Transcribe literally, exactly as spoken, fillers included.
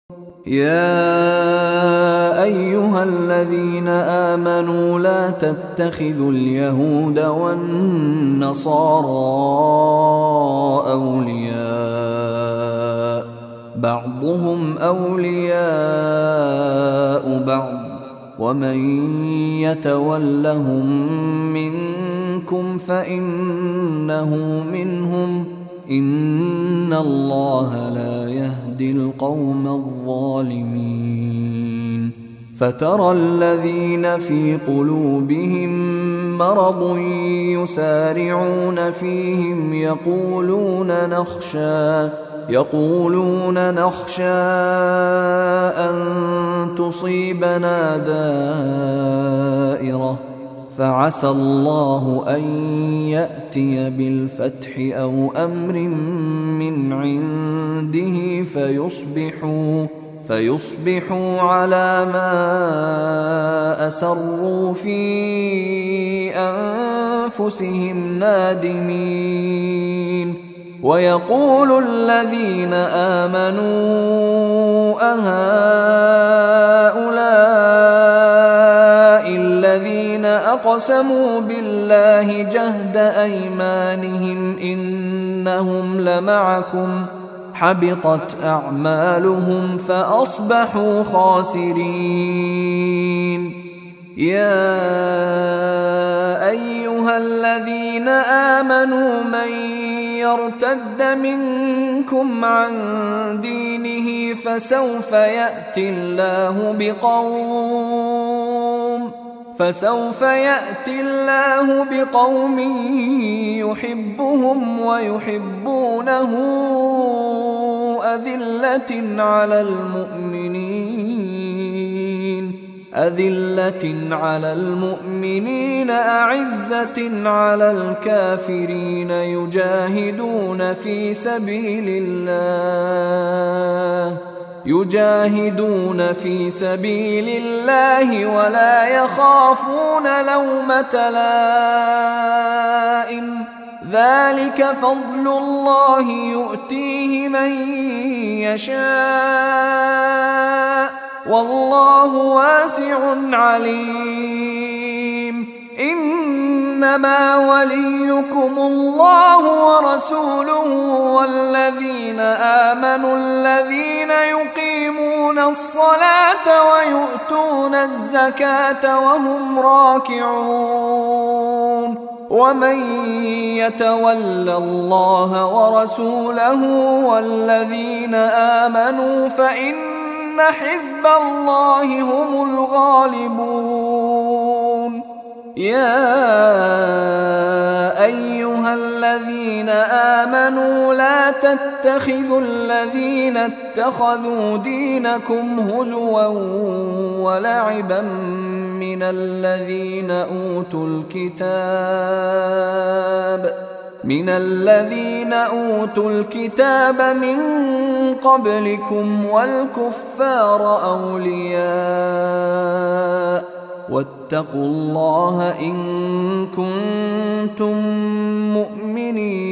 يا أيها الذين آمنوا لا تتخذوا اليهود والنصارى أولياء بعضهم أولياء بعض ومن يتولهم منكم فإنه منهم إن الله لا يهدي القوم الظالمين. فترى الذين في قلوبهم مرض يسارعون فيهم يقولون نخشى يقولون نخشى أن تصيبنا دائرة فعسى الله أن يأتي بالفتح أو أمر من عنده فيصبحوا فيصبحوا على ما أسروا في أنفسهم نادمين. ويقول الذين آمنوا أهؤلاء الذين أقسموا بالله جهد أيمانهم إنهم لمعكم حبطت أعمالهم فأصبحوا خاسرين. يا أيها الذين آمنوا من يرتد منكم عن دينه فسوف يأتي الله بقوم فسوف يأتي الله بقوم يحبهم ويحبونه أذلة على المؤمنين أذلة على المؤمنين أعزة على الكافرين يجاهدون في سبيل الله يجاهدون في سبيل الله ولا يخافون لومة لائم ذلك فضل الله يؤتيه من يشاء والله واسع عليم. إنما وليكم الله ورسوله والذين آمنوا الذين يقيمون الصلاة ويؤتون الزكاة وهم راكعون ومن يتول الله ورسوله والذين آمنوا فإن حزب الله هم الغالبون. يا أيها الذين آمنوا لا تتخذوا الذين اتخذوا دينكم هزوا ولعبا من الذين أوتوا الكتاب من الذين أوتوا الكتاب من قبلكم والكفار أولياء واتقوا الله إن كنتم مؤمنين.